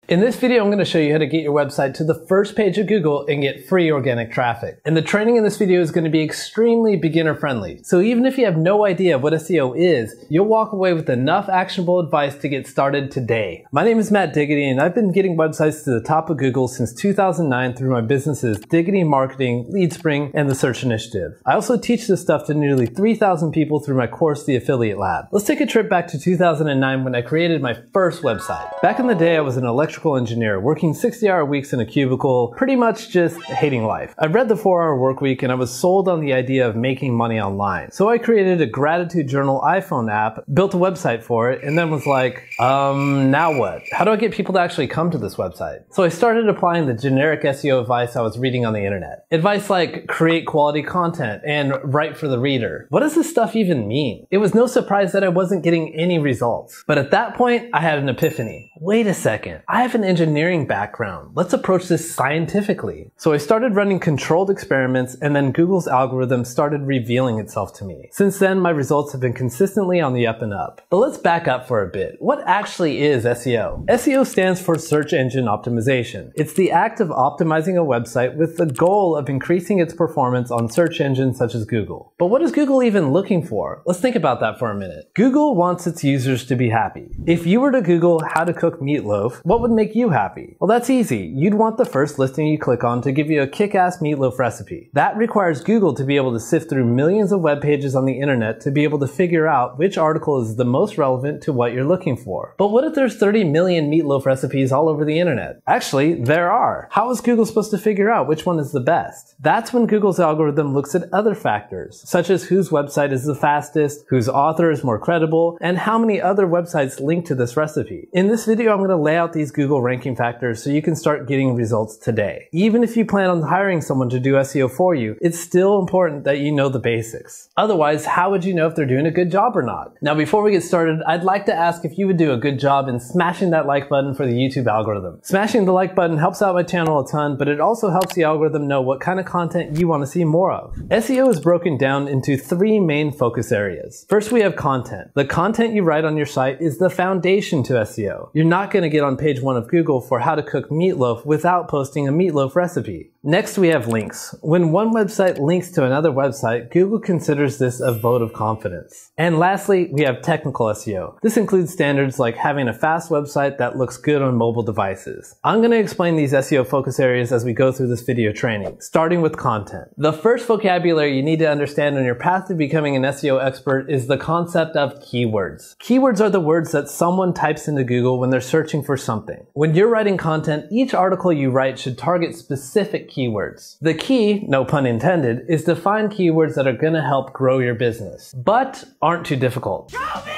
In this video, I'm going to show you how to get your website to the first page of Google and get free organic traffic. And the training in this video is going to be extremely beginner friendly. So even if you have no idea what SEO is, you'll walk away with enough actionable advice to get started today. My name is Matt Diggity, and I've been getting websites to the top of Google since 2009 through my businesses Diggity Marketing, LeadSpring, and the Search Initiative. I also teach this stuff to nearly 3,000 people through my course, The Affiliate Lab. Let's take a trip back to 2009 when I created my first website. Back in the day, I was an electrical engineer working 60-hour weeks in a cubicle, pretty much just hating life. I read the 4-hour work week and I was sold on the idea of making money online. So I created a gratitude journal iPhone app, built a website for it, and then was like, now what? How do I get people to actually come to this website? So I started applying the generic SEO advice I was reading on the internet. Advice like create quality content and write for the reader. What does this stuff even mean? It was no surprise that I wasn't getting any results. But at that point, I had an epiphany. Wait a second. I have an engineering background. Let's approach this scientifically. So I started running controlled experiments, and then Google's algorithm started revealing itself to me. Since then, my results have been consistently on the up and up. But let's back up for a bit. What actually is SEO? SEO stands for search engine optimization. It's the act of optimizing a website with the goal of increasing its performance on search engines such as Google. But what is Google even looking for? Let's think about that for a minute. Google wants its users to be happy. If you were to Google how to cook meatloaf, what would make you happy? Well, that's easy. You'd want the first listing you click on to give you a kick-ass meatloaf recipe. That requires Google to be able to sift through millions of web pages on the internet to be able to figure out which article is the most relevant to what you're looking for. But what if there's 30 million meatloaf recipes all over the internet? Actually, there are. How is Google supposed to figure out which one is the best? That's when Google's algorithm looks at other factors, such as whose website is the fastest, whose author is more credible, and how many other websites link to this recipe. In this video, I'm going to lay out these Google ranking factors so you can start getting results today. Even if you plan on hiring someone to do SEO for you, it's still important that you know the basics. Otherwise, how would you know if they're doing a good job or not? Now, before we get started, I'd like to ask if you would do a good job in smashing that like button for the YouTube algorithm. Smashing the like button helps out my channel a ton, but it also helps the algorithm know what kind of content you want to see more of. SEO is broken down into 3 main focus areas. First, we have content. The content you write on your site is the foundation to SEO. You're not going to get on page 1 of Google for how to cook meatloaf without posting a meatloaf recipe. Next, we have links. When one website links to another website, Google considers this a vote of confidence. And lastly, we have technical SEO. This includes standards like having a fast website that looks good on mobile devices. I'm going to explain these SEO focus areas as we go through this video training, starting with content. The first vocabulary you need to understand on your path to becoming an SEO expert is the concept of keywords. Keywords are the words that someone types into Google when they're searching for something. When you're writing content, each article you write should target specific keywords. The key, no pun intended, is to find keywords that are going to help grow your business, but aren't too difficult.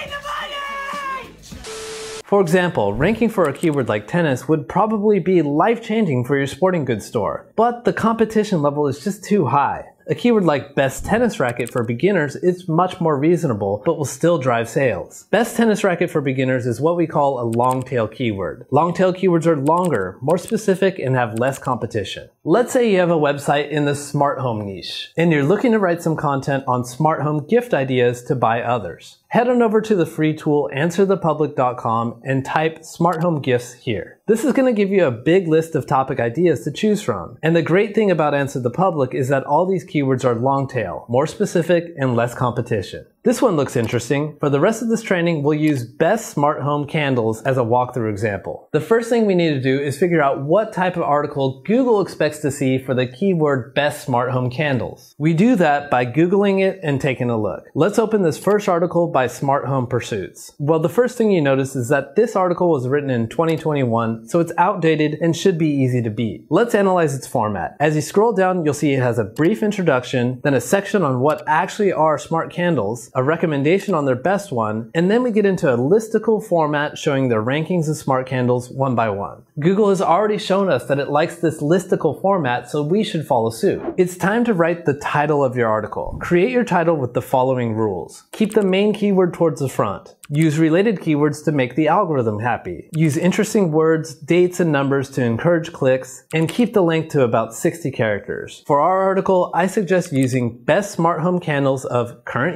For example, ranking for a keyword like tennis would probably be life-changing for your sporting goods store, but the competition level is just too high. A keyword like best tennis racket for beginners is much more reasonable, but will still drive sales. Best tennis racket for beginners is what we call a long tail keyword. Long tail keywords are longer, more specific, and have less competition. Let's say you have a website in the smart home niche, and you're looking to write some content on smart home gift ideas to buy others. Head on over to the free tool answerthepublic.com and type smart home gifts here. This is going to give you a big list of topic ideas to choose from. And the great thing about Answer the Public is that all these keywords are long tail, more specific, and less competition. This one looks interesting. For the rest of this training, we'll use best smart home candles as a walkthrough example. The first thing we need to do is figure out what type of article Google expects to see for the keyword best smart home candles. We do that by Googling it and taking a look. Let's open this first article by Smart Home Pursuits. Well, the first thing you notice is that this article was written in 2021, so it's outdated and should be easy to beat. Let's analyze its format. As you scroll down, you'll see it has a brief introduction, then a section on what actually are smart candles, a recommendation on their best one, and then we get into a listicle format showing the rankings of smart candles one by one. Google has already shown us that it likes this listicle format, so we should follow suit. It's time to write the title of your article. Create your title with the following rules. Keep the main keyword towards the front. Use related keywords to make the algorithm happy. Use interesting words, dates, and numbers to encourage clicks, and keep the length to about 60 characters. For our article, I suggest using best smart home candles of current year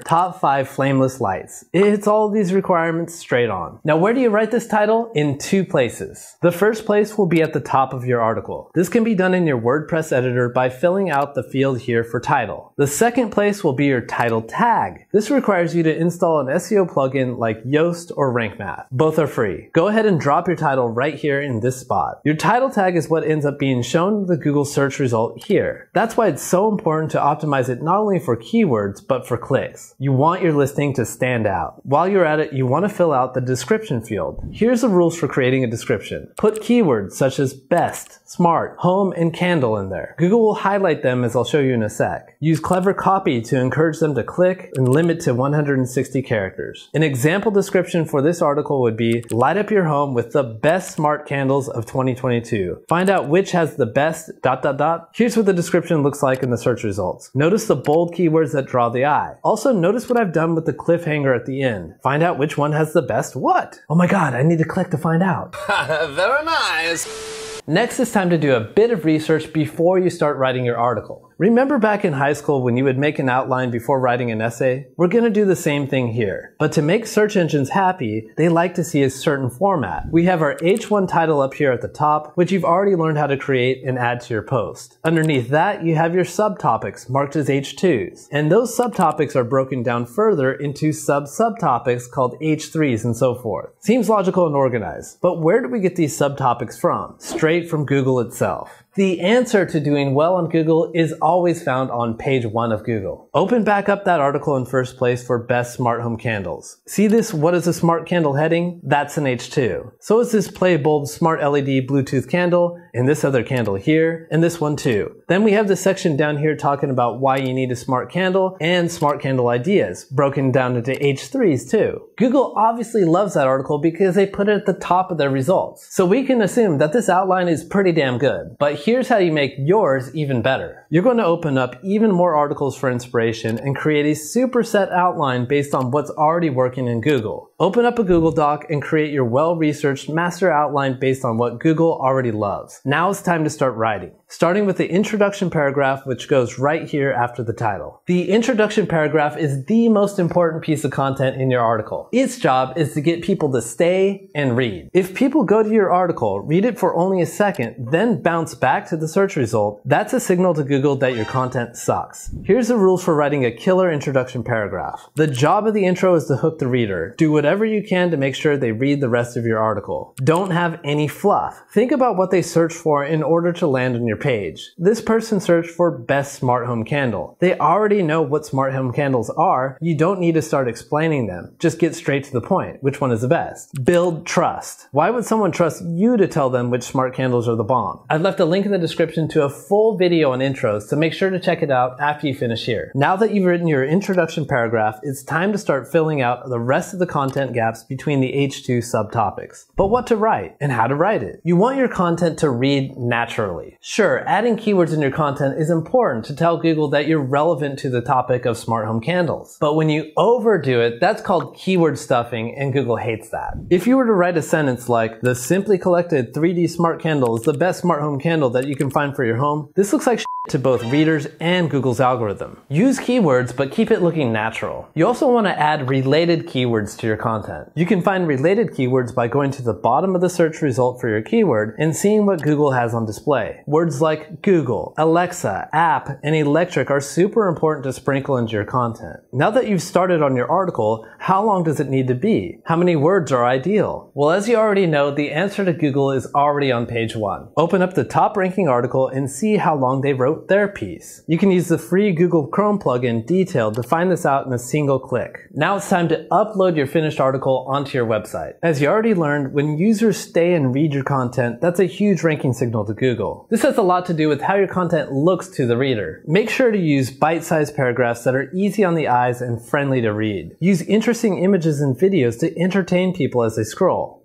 top 5 flameless lights. It hits all of these requirements straight on. Now, where do you write this title? In 2 places. The first place will be at the top of your article. This can be done in your WordPress editor by filling out the field here for title. The second place will be your title tag. This requires you to install an SEO plugin like Yoast or Rank Math. Both are free. Go ahead and drop your title right here in this spot. Your title tag is what ends up being shown in the Google search result here. That's why it's so important to optimize it not only for keywords, but for clicks. You want your listing to stand out. While you're at it, you want to fill out the description field. Here's the rules for creating a description. Put keywords such as best, smart, home, and candle in there. Google will highlight them as I'll show you in a sec. Use clever copy to encourage them to click and limit to 160 characters. An example description for this article would be, light up your home with the best smart candles of 2022. Find out which has the best ... Here's what the description looks like in the search results. Notice the bold keywords that draw the eye. Also, notice what I've done with the cliffhanger at the end. Find out which one has the best what? Oh my god, I need to click to find out. Very nice. Next, it's time to do a bit of research before you start writing your article. Remember back in high school when you would make an outline before writing an essay? We're going to do the same thing here. But to make search engines happy, they like to see a certain format. We have our H1 title up here at the top, which you've already learned how to create and add to your post. Underneath that, you have your subtopics marked as H2s. And those subtopics are broken down further into subtopics called H3s and so forth. Seems logical and organized. But where do we get these subtopics from? Straight from Google itself. The answer to doing well on Google is always found on page 1 of Google. Open back up that article in first place for best smart home candles. See this what is a smart candle heading? That's an H2. So is this play bulb smart LED Bluetooth candle, and this other candle here, and this one too. Then we have the section down here talking about why you need a smart candle and smart candle ideas, broken down into H3s too. Google obviously loves that article because they put it at the top of their results. So we can assume that this outline is pretty damn good. But here's how you make yours even better. You're going to open up even more articles for inspiration and create a superset outline based on what's already working in Google. Open up a Google Doc and create your well-researched master outline based on what Google already loves. Now it's time to start writing. Starting with the introduction paragraph, which goes right here after the title. The introduction paragraph is the most important piece of content in your article. Its job is to get people to stay and read. If people go to your article, read it for only a second, then bounce back to the search result, that's a signal to Google that your content sucks. Here's the rules for writing a killer introduction paragraph. The job of the intro is to hook the reader. Do whatever you can to make sure they read the rest of your article. Don't have any fluff. Think about what they search for in order to land on your page. This person searched for best smart home candle. They already know what smart home candles are. You don't need to start explaining them. Just get straight to the point. Which one is the best? Build trust. Why would someone trust you to tell them which smart candles are the bomb? I've left a link in the description to a full video on intros, so make sure to check it out after you finish here. Now that you've written your introduction paragraph, it's time to start filling out the rest of the content gaps between the H2 subtopics. But what to write and how to write it? You want your content to read naturally. Sure, adding keywords in your content is important to tell Google that you're relevant to the topic of smart home candles. But when you overdo it, that's called keyword stuffing, and Google hates that. If you were to write a sentence like, the Simply Collected 3D Smart Candle is the best smart home candle that you can find for your home, this looks like to both readers and Google's algorithm. Use keywords, but keep it looking natural. You also want to add related keywords to your content. You can find related keywords by going to the bottom of the search result for your keyword and seeing what Google has on display. Words like Google, Alexa, app, and electric are super important to sprinkle into your content. Now that you've started on your article, how long does it need to be? How many words are ideal? Well, as you already know, the answer to Google is already on page 1. Open up the top ranking article and see how long they wrote their piece. You can use the free Google Chrome plugin Detailed to find this out in a single click. Now it's time to upload your finished article onto your website. As you already learned, when users stay and read your content, that's a huge ranking signal to Google. This has a lot to do with how your content looks to the reader. Make sure to use bite-sized paragraphs that are easy on the eyes and friendly to read. Use interesting images and videos to entertain people as they scroll.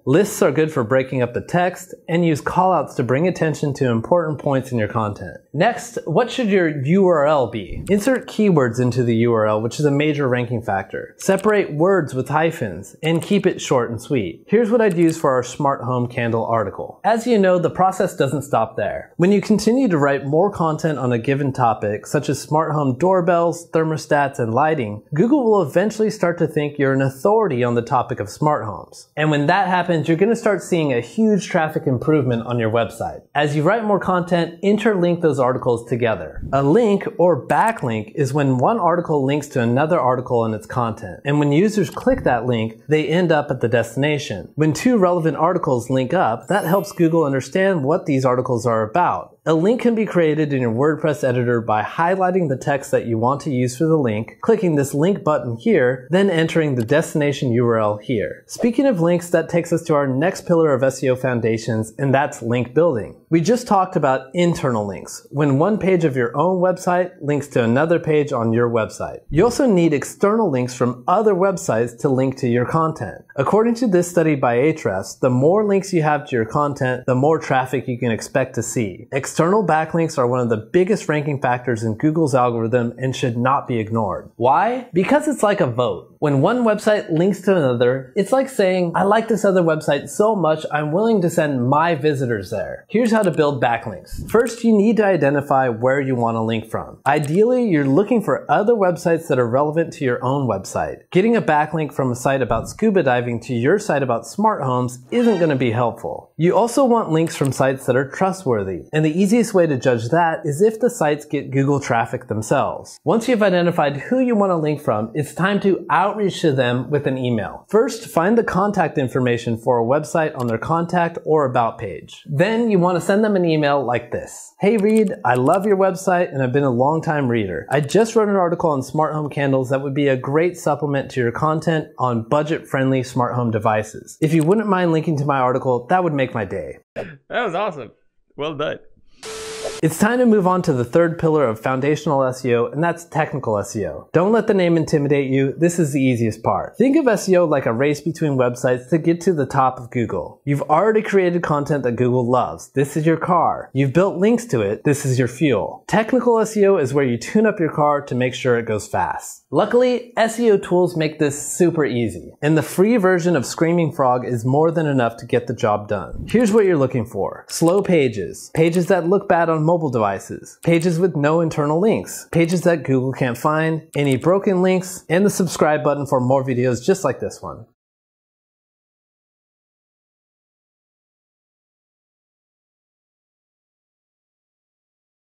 Lists are good for breaking up the text, and use callouts to bring attention to important points in your content. Next, what should your URL be? Insert keywords into the URL, which is a major ranking factor. Separate words with hyphens, and keep it short and sweet. Here's what I'd use for our smart home candle article. As you know, the process doesn't stop there. When you continue to write more content on a given topic, such as smart home doorbells, thermostats, and lighting, Google will eventually start to think you're an authority on the topic of smart homes. And when that happens, you're going to start seeing a huge traffic improvement on your website. As you write more content, interlink those articles together. A link or backlink is when one article links to another article in its content. And when users click that link, they end up at the destination. When two relevant articles link up, that helps Google understand what these articles are about. A link can be created in your WordPress editor by highlighting the text that you want to use for the link, clicking this link button here, then entering the destination URL here. Speaking of links, that takes us to our next pillar of SEO foundations, and that's link building. We just talked about internal links, when one page of your own website links to another page on your website. You also need external links from other websites to link to your content. According to this study by Ahrefs, the more links you have to your content, the more traffic you can expect to see. External backlinks are one of the biggest ranking factors in Google's algorithm and should not be ignored. Why? Because it's like a vote. When one website links to another, it's like saying, I like this other website so much, I'm willing to send my visitors there. Here's how to build backlinks. First, you need to identify where you want to link from. Ideally, you're looking for other websites that are relevant to your own website. Getting a backlink from a site about scuba diving to your site about smart homes isn't going to be helpful. You also want links from sites that are trustworthy, and the easiest way to judge that is if the sites get Google traffic themselves. Once you've identified who you want to link from, it's time to outreach to them with an email. First, find the contact information for a website on their contact or about page. Then you want to send them an email like this. Hey Reed, I love your website and I've been a long-time reader. I just wrote an article on smart home candles that would be a great supplement to your content on budget-friendly smart home devices. If you wouldn't mind linking to my article, that would make my day. That was awesome. Well done. It's time to move on to the third pillar of foundational SEO, and that's technical SEO. Don't let the name intimidate you. This is the easiest part. Think of SEO like a race between websites to get to the top of Google. You've already created content that Google loves. This is your car. You've built links to it. This is your fuel. Technical SEO is where you tune up your car to make sure it goes fast. Luckily, SEO tools make this super easy, and the free version of Screaming Frog is more than enough to get the job done. Here's what you're looking for. Slow pages. Pages that look bad on mobile devices. Pages with no internal links. Pages that Google can't find. Any broken links. And the subscribe button for more videos just like this one.